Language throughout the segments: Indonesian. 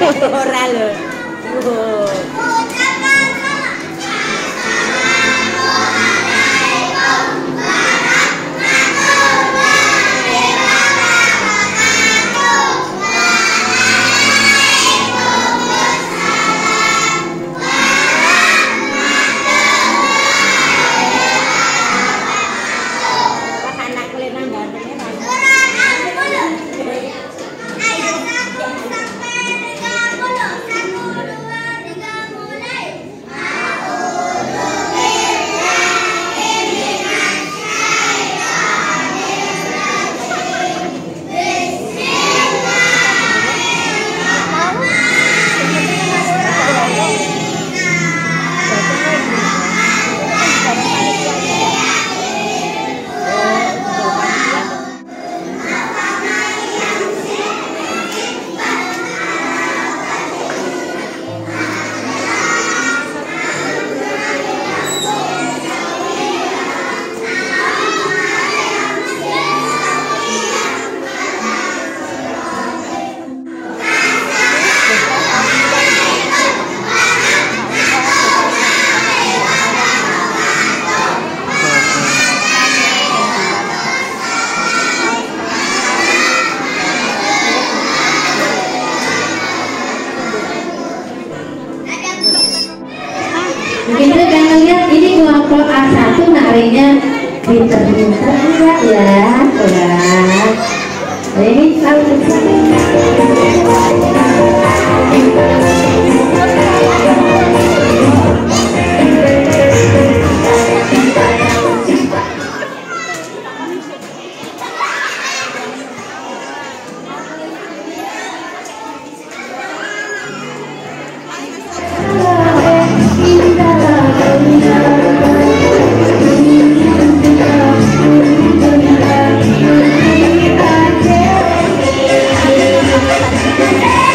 Ora lho. Kita jangan lihat ini kelompok A1 narinya pinter-pinter enggak ya, kurang. Ini kalau Yeah.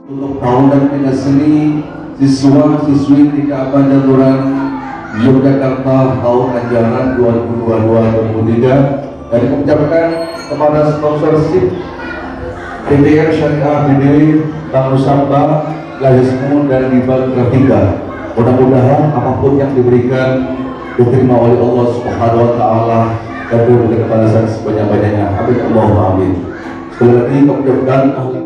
untuk tahunan pentas seni siswa-siswi Tika Panjaturan Yogyakarta tahun ajaran 2022-2023, dan mengucapkan kepada sponsorship PTR Syariah BDW Bank Nusantara, Lahismu dan Dibal Grafika. Mudah-mudahan apapun yang diberikan diterima oleh Allah Subhanahu wa Ta'ala dan diberikan balasan sebanyak-banyaknya. Amin Allahumma amin. Sekali lagi kemudian ahli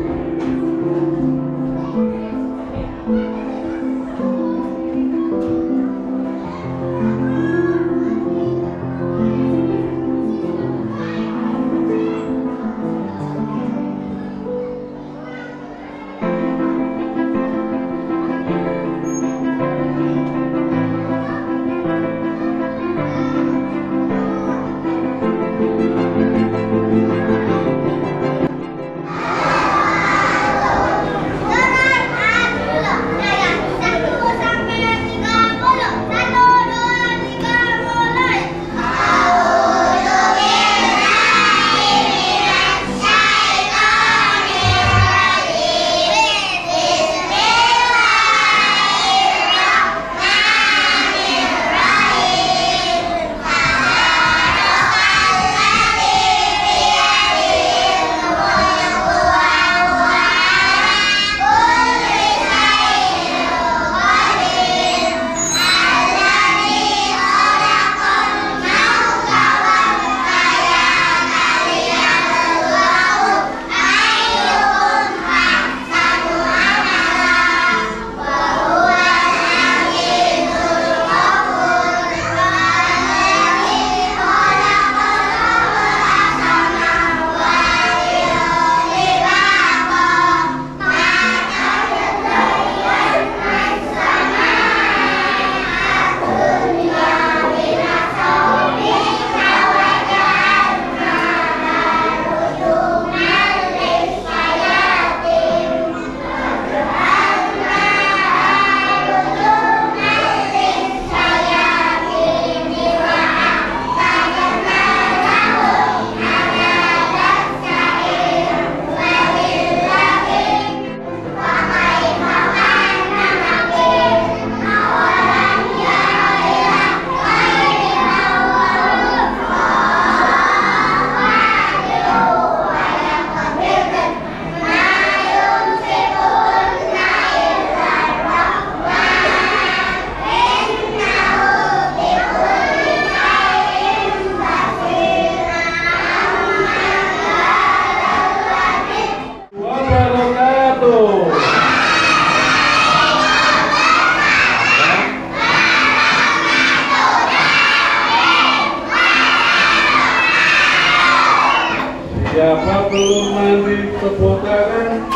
siapa belum mandi tepuk tangan.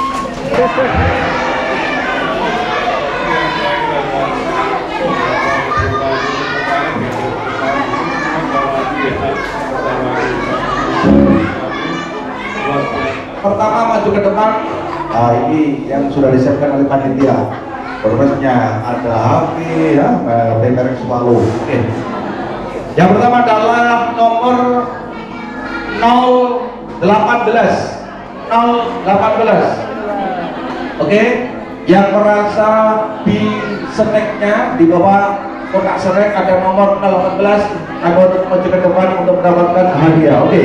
Pertama maju ke depan. Nah, ini yang sudah disiapkan oleh panitia. Prosesnya ada Hafi ya, PKR Semalu. Oke. Yang pertama adalah nomor 018. Oke. Yang merasa di snacknya di bawah kotak snack ada nomor 018, akan maju ke depan untuk mendapatkan hadiah. Oke.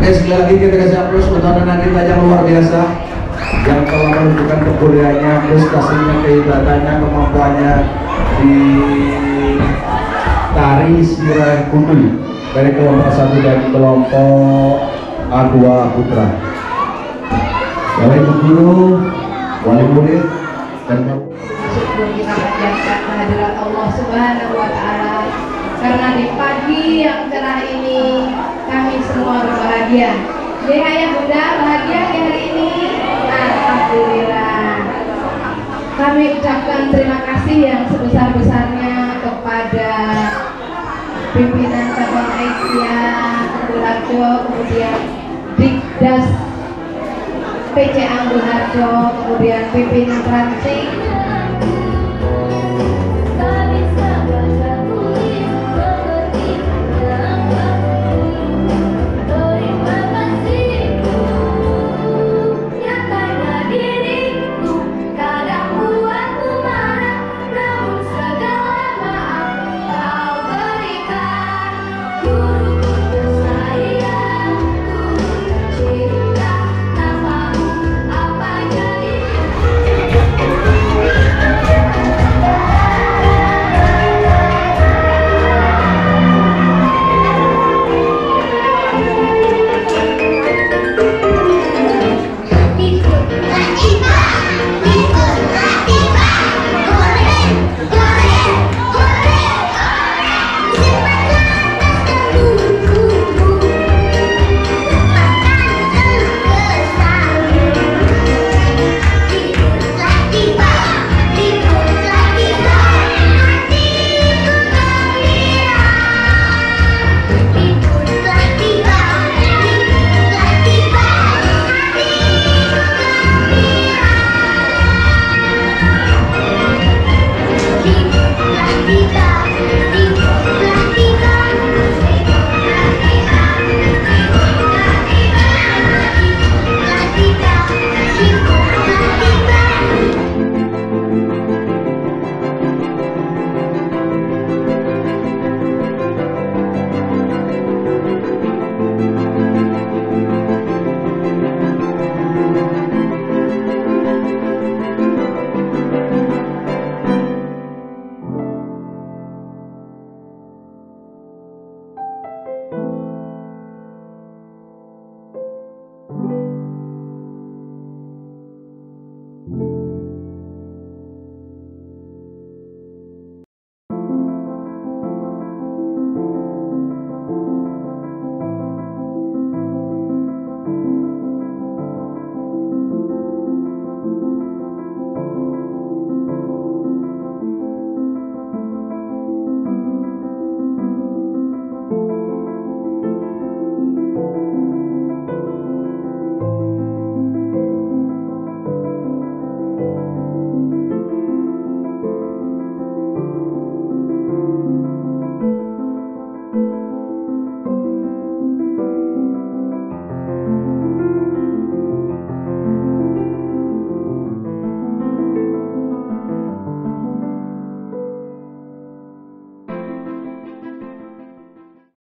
Oke, sekali lagi kita kasih aplaus untuk anak kita yang luar biasa yang telah menunjukkan kebudayaannya, prestasinya, kehebatannya, kemampuannya di tari sirah kudu dari kelompok 1 dan kelompok A2 Putra. Bapak Ibu guru, wali murid, dan syukur kita panjatkan kehadirat Allah Subhanahu wa Ta'ala, karena di pagi yang cerah ini kami semua berbahagia. Ya ayah bunda bahagia di hari ini. Alhamdulillah. Kami ucapkan terima kasih yang sebesar-besarnya kepada pimpinan cabang Asia Angguharjo, kemudian Dikdas PC Angguharjo, kemudian pimpinan Transik,